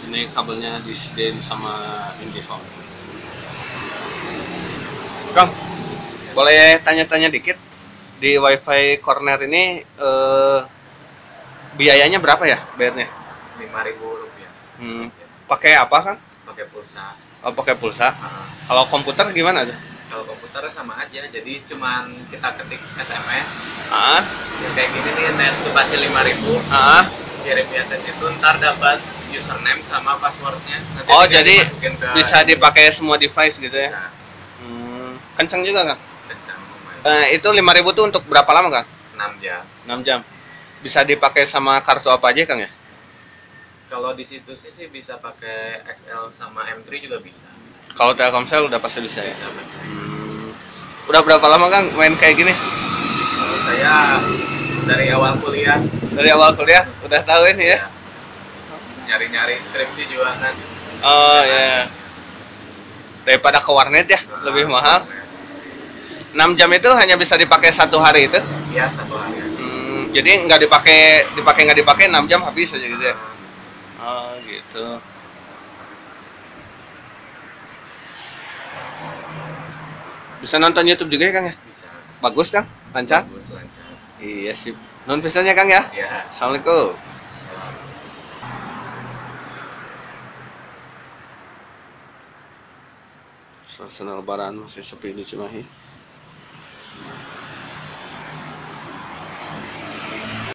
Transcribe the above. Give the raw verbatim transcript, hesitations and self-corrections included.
Ini kabelnya disediain sama IndiHome. Kang, boleh tanya-tanya dikit? Di WiFi Corner ini eh, biayanya berapa ya bayarnya? lima ribu rupiah. Hmm, pakai apa kan? Pakai pulsa. Oh, pakai pulsa. Uh, Kalau komputer gimana tuh? Kalau komputer sama aja, jadi cuman kita ketik S M S. Ah, Ya, kayak gini nih, net baca lima ribu. ah. Kirimnya ke situ, ntar dapat username sama passwordnya. Nanti Oh, tinggal jadi dimasukin ke bisa dipakai semua device gitu ya? bisa. Hmm, kenceng juga kan? Kencang lumayan. Eh, itu lima ribu tuh untuk berapa lama kan? enam jam. enam jam. Bisa dipakai sama kartu apa aja Kang ya? Kalau di situ sih, sih bisa pakai X L sama M tiga juga bisa. Kalau Telkomsel udah pasti bisa ya? Bisa pasti. Hmm. Udah berapa lama Kang main kayak gini? Kalau saya dari awal kuliah. Dari awal kuliah udah tahu ini ya? Ya, nyari-nyari skripsi juga kan. Oh ya. Daripada ke warnet ya, Nah, lebih mahal. enam jam itu hanya bisa dipakai satu hari itu? Iya, satu hari. Hmm, jadi nggak dipakai, dipakai nggak dipakai enam jam habis aja gitu ya? Oh gitu. Bisa nonton YouTube juga ya Kang ya? Bisa. Bagus Kang? Lancar? Bagus, lancar. Iya sip. Non pisahnya Kang ya? Ya. Assalamualaikum. Salam. Suasana lebaran masih sepi di Cimahi.